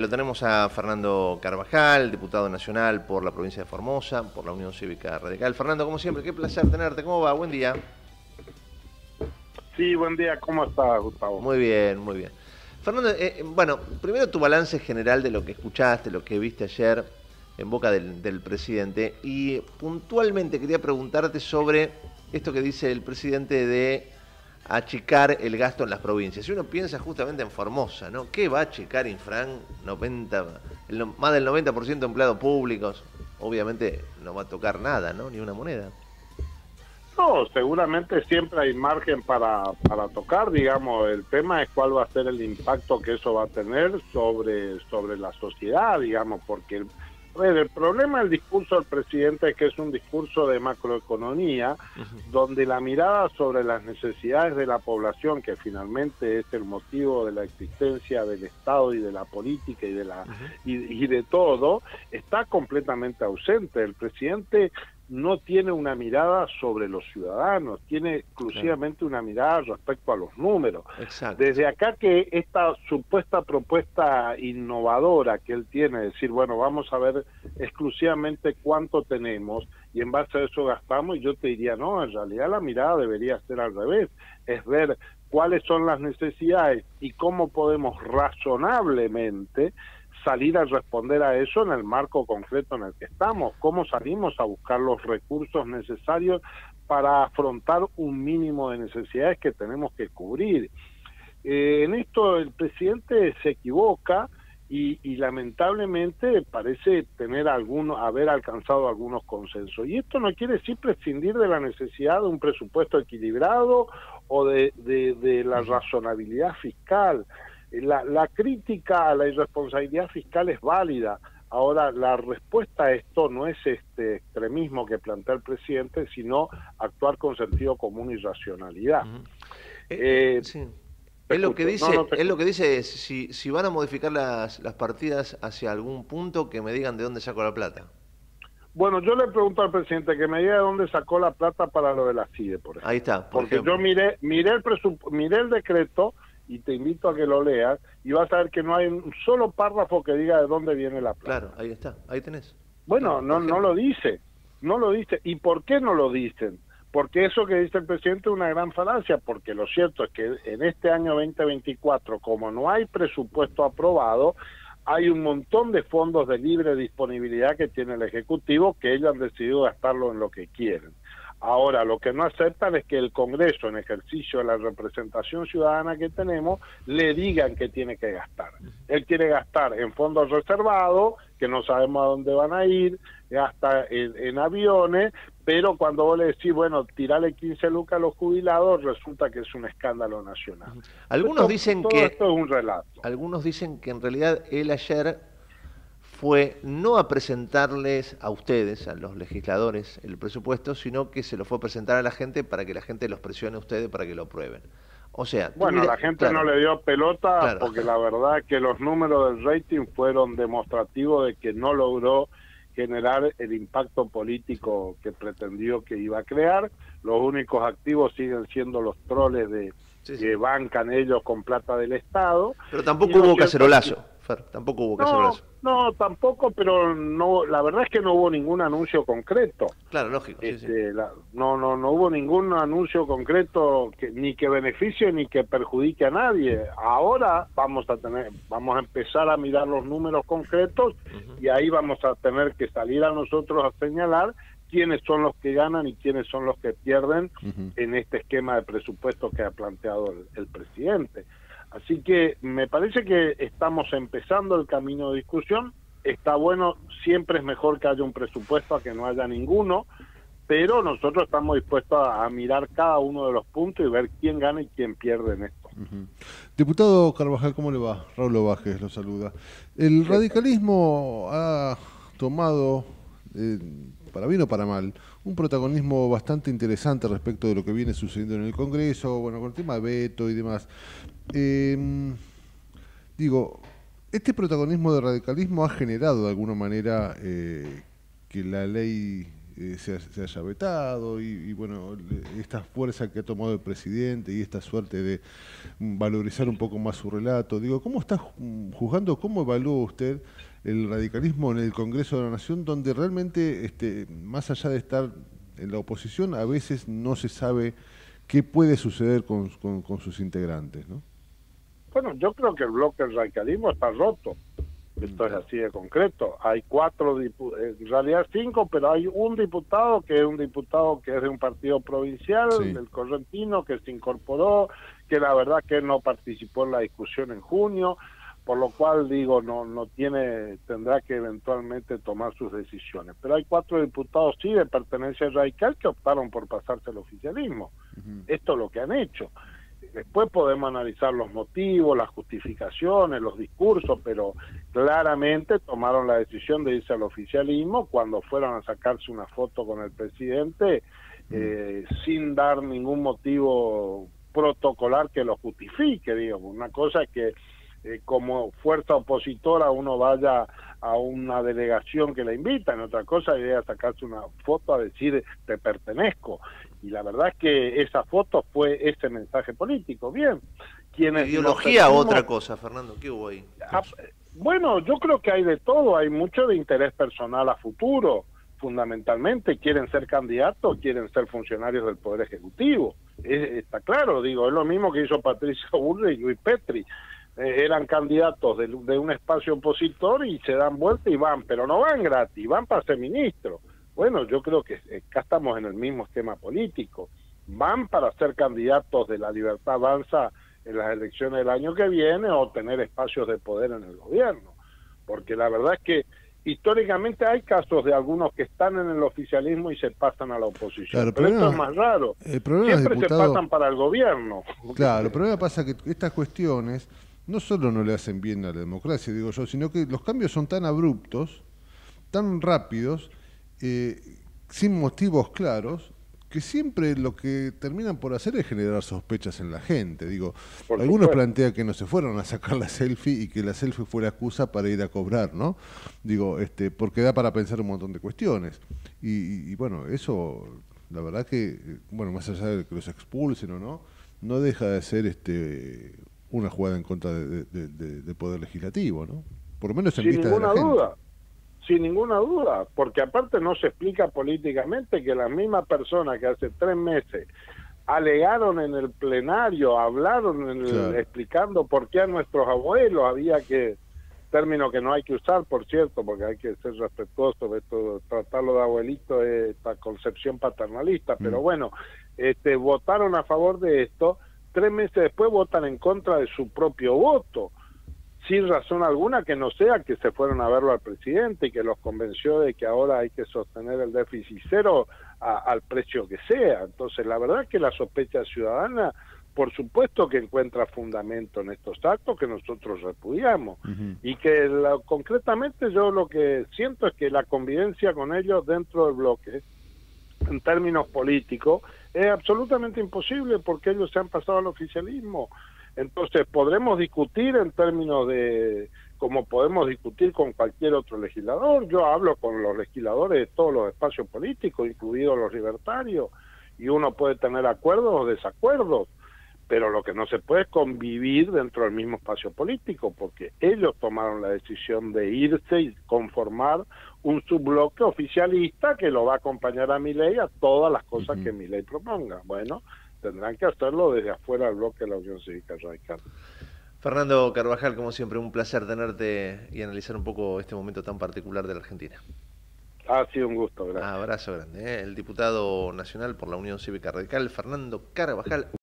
Lo tenemos a Fernando Carvajal, diputado nacional por la provincia de Formosa, por la Unión Cívica Radical. Fernando, como siempre, qué placer tenerte. ¿Cómo va? Buen día. Sí, buen día. ¿Cómo estás, Gustavo? Muy bien, muy bien. Fernando, bueno, primero tu balance general de lo que escuchaste, lo que viste ayer en boca del presidente. Y puntualmente quería preguntarte sobre esto que dice el presidente de achicar el gasto en las provincias. Si uno piensa justamente en Formosa, ¿no? ¿Qué va a achicar Infran? Más del 90% de empleados públicos. Obviamente no va a tocar nada, ¿no? Ni una moneda. No, seguramente siempre hay margen para tocar, digamos. El tema es cuál va a ser el impacto que eso va a tener sobre la sociedad, digamos, porque a ver, el problema del discurso del presidente es que es un discurso de macroeconomía, donde la mirada sobre las necesidades de la población, que finalmente es el motivo de la existencia del Estado y de la política y de todo, está completamente ausente. El presidente no tiene una mirada sobre los ciudadanos, tiene Claro. exclusivamente una mirada respecto a los números. Exacto. Desde acá que esta supuesta propuesta innovadora que él tiene, decir, bueno, vamos a ver exclusivamente cuánto tenemos y en base a eso gastamos, y yo te diría, no, en realidad la mirada debería ser al revés, es ver cuáles son las necesidades y cómo podemos razonablemente salir a responder a eso en el marco concreto en el que estamos, cómo salimos a buscar los recursos necesarios para afrontar un mínimo de necesidades que tenemos que cubrir. En esto el presidente se equivoca y lamentablemente parece haber alcanzado algunos consensos. Y esto no quiere decir prescindir de la necesidad de un presupuesto equilibrado o de la razonabilidad fiscal. La crítica a la irresponsabilidad fiscal es válida. Ahora, la respuesta a esto no es este extremismo que plantea el presidente, sino actuar con sentido común y racionalidad. Ujú. Eh, Sí. Te Él lo que escucho. No, no dice, te él lo escucho. que dice es, si van a modificar las partidas hacia algún punto, que me digan de dónde saco la plata. Bueno, yo le pregunto al presidente que me diga de dónde sacó la plata para lo de la CIDE, por Ahí ejemplo. está, por Porque yo ejemplo. miré el decreto y te invito a que lo leas y vas a ver que no hay un solo párrafo que diga de dónde viene la Claro, plata. ahí está, ahí tenés. Claro, Bueno, por no ejemplo. lo dice, no lo dice. ¿Y por qué no lo dicen? Porque eso que dice el presidente es una gran falacia, porque lo cierto es que en este año 2024, como no hay presupuesto aprobado, hay un montón de fondos de libre disponibilidad que tiene el Ejecutivo, que ellos han decidido gastarlo en lo que quieren. Ahora, lo que no aceptan es que el Congreso, en ejercicio de la representación ciudadana que tenemos, le digan que tiene que gastar. Él quiere gastar en fondos reservados, que no sabemos a dónde van a ir, gasta en aviones, pero cuando vos le decís, bueno, tirale 15 lucas a los jubilados, resulta que es un escándalo nacional. Ujú. Algunos dicen Todo esto es un relato. algunos dicen que en realidad él ayer fue no a presentarles a ustedes, a los legisladores, el presupuesto, sino que se lo fue a presentar a la gente para que la gente los presione a ustedes para que lo aprueben. O sea, tú Bueno, mira, la gente no claro, le dio pelota claro. porque la verdad es que los números del rating fueron demostrativos de que no logró generar el impacto político que pretendió que iba a crear. Los únicos activos siguen siendo los troles Sí, sí. que bancan ellos con plata del Estado. Pero Y tampoco lo hubo cierto es que cacerolazo, Fer, tampoco hubo no, cacerolazo. no, tampoco, pero no, la verdad es que no hubo ningún anuncio concreto. Claro, lógico, sí, sí. No hubo ningún anuncio concreto ni que beneficie ni que perjudique a nadie. Ahora vamos a empezar a mirar los números concretos Ujú. y ahí vamos a tener que salir a nosotros a señalar quiénes son los que ganan y quiénes son los que pierden en este esquema de presupuesto que ha planteado el presidente. Así que me parece que estamos empezando el camino de discusión. Está bueno, siempre es mejor que haya un presupuesto a que no haya ninguno, pero nosotros estamos dispuestos a mirar cada uno de los puntos y ver quién gana y quién pierde en esto. Diputado Carvajal, ¿cómo le va? Raúl Ovajes lo saluda. El ¿Qué tal? radicalismo ha tomado, para bien o para mal, un protagonismo bastante interesante respecto de lo que viene sucediendo en el Congreso, bueno, con el tema de veto y demás. Eh, Digo, este protagonismo de radicalismo ha generado de alguna manera que la ley se haya vetado y bueno, esta fuerza que ha tomado el presidente y esta suerte de valorizar un poco más su relato. Digo, ¿cómo está juzgando, cómo evalúa usted el radicalismo en el Congreso de la Nación, donde realmente, más allá de estar en la oposición, a veces no se sabe qué puede suceder con sus integrantes, ¿no? Bueno, yo creo que el bloque del radicalismo está roto. Esto es así de concreto. Hay 4 diputados, en realidad 5, pero hay un diputado que es de un partido provincial, Sí. del Correntino, que se incorporó, que la verdad que no participó en la discusión en junio, por lo cual digo, tendrá que eventualmente tomar sus decisiones. Pero hay 4 diputados sí de pertenencia radical que optaron por pasarse al oficialismo. Esto es lo que han hecho. Después podemos analizar los motivos, las justificaciones, los discursos, pero claramente tomaron la decisión de irse al oficialismo cuando fueron a sacarse una foto con el presidente sin dar ningún motivo protocolar que lo justifique, digo. Una cosa es que como fuerza opositora uno vaya a una delegación que la invita, en otra cosa es ir a sacarse una foto a decir te pertenezco, y la verdad es que esa foto fue ese mensaje político. Bien, quienes ideología otra cosa, Fernando, ¿qué hubo ahí? Bueno, yo creo que hay de todo, hay mucho de interés personal a futuro, fundamentalmente quieren ser candidatos, quieren ser funcionarios del Poder Ejecutivo, está claro, digo, es lo mismo que hizo Patricia Bullrich y Luis Petri. Eran candidatos de un espacio opositor y se dan vuelta y van, pero no van gratis, van para ser ministro. Bueno, yo creo que acá estamos en el mismo esquema político. Van para ser candidatos de la Libertad Avanza en las elecciones del año que viene o tener espacios de poder en el gobierno. Porque la verdad es que históricamente hay casos de algunos que están en el oficialismo y se pasan a la oposición. Claro, pero esto es más raro. Siempre se pasan para el gobierno. Claro, el problema pasa que estas cuestiones no solo no le hacen bien a la democracia, digo yo, sino que los cambios son tan abruptos, tan rápidos, sin motivos claros, que siempre lo que terminan por hacer es generar sospechas en la gente. Digo, algunos plantean que no se fueron a sacar la selfie y que la selfie fue la excusa para ir a cobrar, ¿no? Digo, porque da para pensar un montón de cuestiones. Y bueno, eso, la verdad que, bueno, más allá de que los expulsen o no, no deja de ser una jugada en contra del Poder Legislativo, ¿no? Por lo menos en vista de la gente. Sin ninguna duda. Sin ninguna duda, porque aparte no se explica políticamente que las mismas personas que hace 3 meses alegaron en el plenario, hablaron explicando por qué a nuestros abuelos había que, término que no hay que usar, por cierto, porque hay que ser respetuoso de esto, tratarlo de abuelito es esta concepción paternalista, pero bueno, votaron a favor de esto, 3 meses después votan en contra de su propio voto, sin razón alguna que no sea que se fueron a verlo al presidente y que los convenció de que ahora hay que sostener el déficit cero al precio que sea. Entonces, la verdad es que la sospecha ciudadana, por supuesto que encuentra fundamento en estos actos que nosotros repudiamos, y que concretamente yo lo que siento es que la convivencia con ellos dentro del bloque, en términos políticos, es absolutamente imposible porque ellos se han pasado al oficialismo. Entonces podremos discutir en términos de como podemos discutir con cualquier otro legislador. Yo hablo con los legisladores de todos los espacios políticos, incluidos los libertarios, y uno puede tener acuerdos o desacuerdos, pero lo que no se puede es convivir dentro del mismo espacio político, porque ellos tomaron la decisión de irse y conformar un subbloque oficialista que lo va a acompañar a Milei a todas las cosas que Milei proponga. Bueno, tendrán que hacerlo desde afuera del bloque de la Unión Cívica Radical. Fernando Carvajal, como siempre, un placer tenerte y analizar un poco este momento tan particular de la Argentina. Ha sido un gusto, gracias. Abrazo grande. El diputado nacional por la Unión Cívica Radical, Fernando Carvajal.